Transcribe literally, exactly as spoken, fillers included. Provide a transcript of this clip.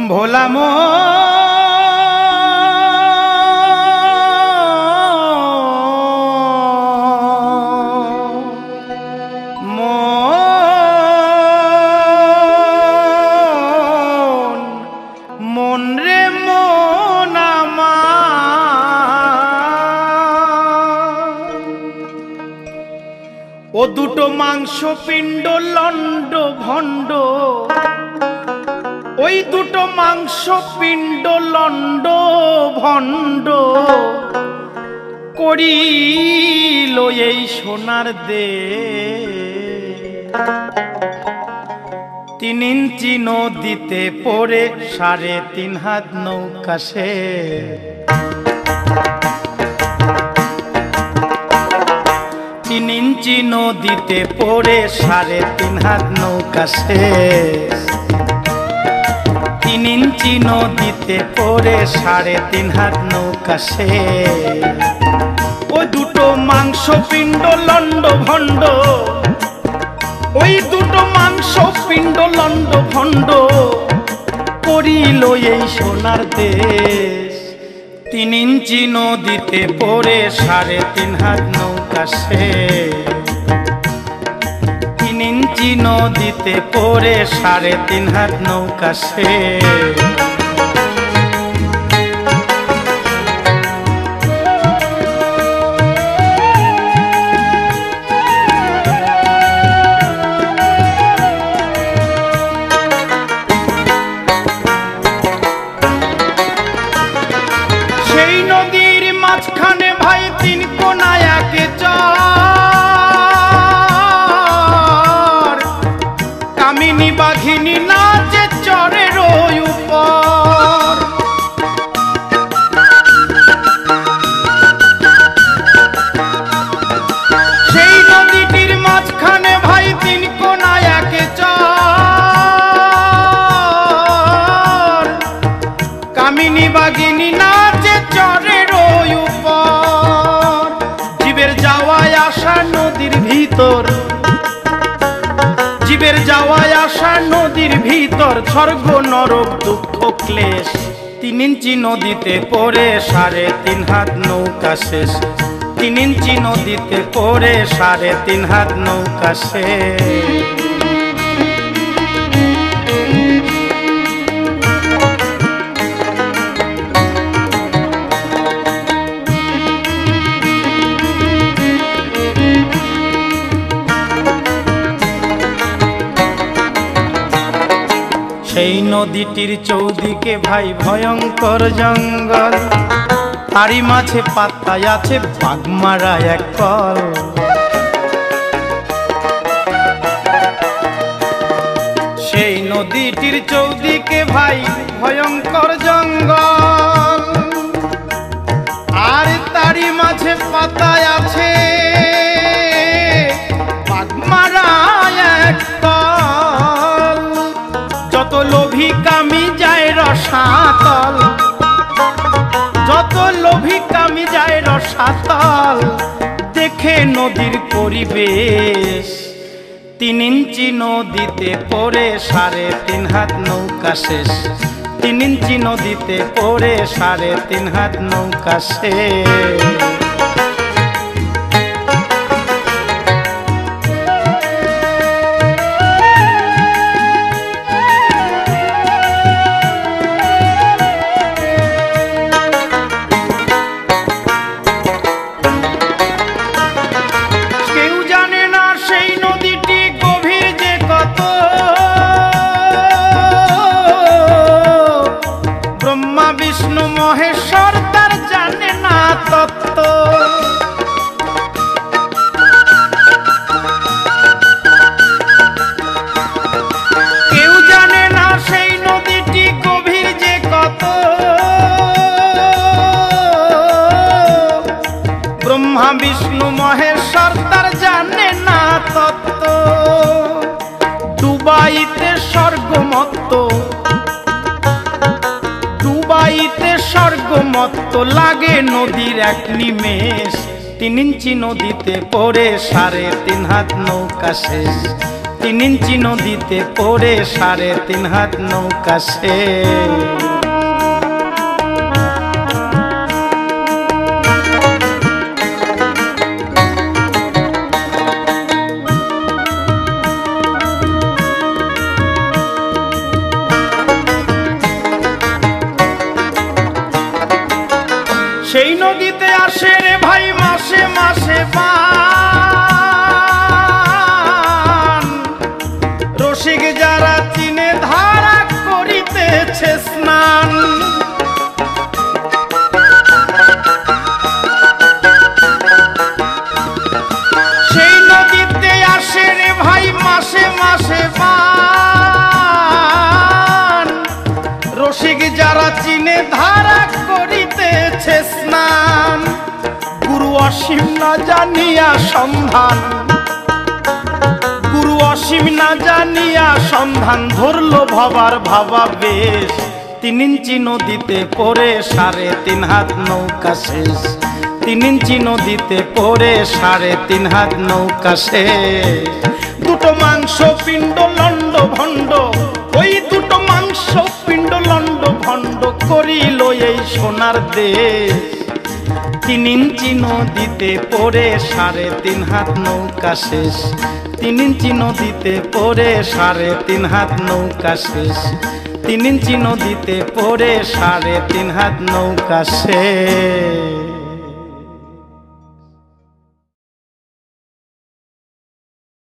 ভোলা মন মন রে মন আমার ও দুটো মাংস পিণ্ড লন্ড ভণ্ড ওই দুটো মাংস পিণ্ড লন্ড ভণ্ড করিল এই সোনার দে তিন ইঞ্চি নদীতে পড়ে সাড়ে তিন হাত নৌকা সে তিন ইঞ্চি নদীতে পড়ে সাড়ে তিন হাত নৌকা সে তিন ইঞ্চি নদীতে পড়ে সাড়ে তিন হাত নৌকা সে ও দুটো মাংস পিণ্ড লন্ড ভণ্ড ওই দুটো মাংস পিণ্ড লন্ড ভণ্ড করিল এই সোনার দেশ তিন ইঞ্চি নদীতে পড়ে সাড়ে তিন হাত নৌকা সে তিন ইঞ্চি নদীতে পড়ে সাড়ে তিন হাত নৌকা সে সেই নদীর মাঝখানে ভাই তিন কোনায় একে চর কামিনী বাঘিনী নাচে চরের উপর সেই নদীটির মাঝখানে ভাই তিন কোনায় একে চর কামিনী বাঘিনী নাচে চরের উপর জীবের যাওয়ায় আসা নদীর ভিতর জীবের যাওয়ায় আসা নদীর ভিতর স্বর্গ নরক দুঃখ ক্লেশ তিন ইঞ্চি নদীতে পড়ে সাড়ে তিন হাত নৌকা শেষ তিন ইঞ্চি নদীতে পড়ে সাড়ে তিন হাত নৌকা শেষ সেই নদীটির চৌদিকে ভাই ভয়ঙ্কর জঙ্গল তারই মাঝে পাতায় আছে বাঘমারা এক কল সেই নদীটির চৌদিকে ভাই ভয়ঙ্কর জঙ্গল আর তারই মাঝে পাতায় আছে বাঘমারা এক কল যত লোভী কামি যায় রসাতল যত লোভী কামি যায় রসাতল দেখে নদীর পরিবেশ তিন ইঞ্চি নদীতে পড়ে সাড়ে তিন হাত নৌকা শেষ তিন ইঞ্চি নদীতে পড়ে সাড়ে তিন হাত নৌকা শেষ বিষ্ণু মহেশ্বর তার জানে না তত্ত্ব কেউ জানে না সেই নদীটি গভীর যে কত ব্রহ্মা বিষ্ণু মহেশ্বর তার জানে না তত্ত্ব ডুবাইতে স্বর্গমত্ত ডুবাইতে স্বর্গমত্ত লাগে নদীর এক নিমেষ তিন ইঞ্চি নদীতে পড়ে সাড়ে তিন হাত নৌকা শেষ তিন ইঞ্চি নদীতে পড়ে সাড়ে তিন হাত নৌকা শেষ। সেই নদীতে আসে রে ভাই মাসে মাসে পান, রসিক যারা চিনে ধারা করিতেছে স্নান। সেই নদীতে আসে রে ভাই মাসে মাসে পান, রসিক যারা চিনে ধারা করিতেছে স্নান। গুরু অসীম না জানিয়া সন্ধান, গুরু অসীম না জানিয়া সন্ধান ধরলো ভাবার ভাবা বেশ। তিন ইঞ্চি নদীতে পড়ে সাড়ে তিন হাত নৌকা শেষ। তিন ইঞ্চি নদীতে পড়ে সাড়ে তিন হাত নৌকা শেষ। দুটো মাংস পিণ্ড লন্ড ভণ্ড, ওই দুটো মাংস পিণ্ড লন্ড ভণ্ড করিল এই সোনার দেশ। তিন ইঞ্চি নদীতে পড়ে সাড়ে তিন হাত নৌকা শেষ। তিন ইঞ্চি নদীতে পড়ে সাড়ে তিন হাত নৌকা শেষ। তিন ইঞ্চি নদীতে পড়ে সাড়ে তিন হাত নৌকা শেষ।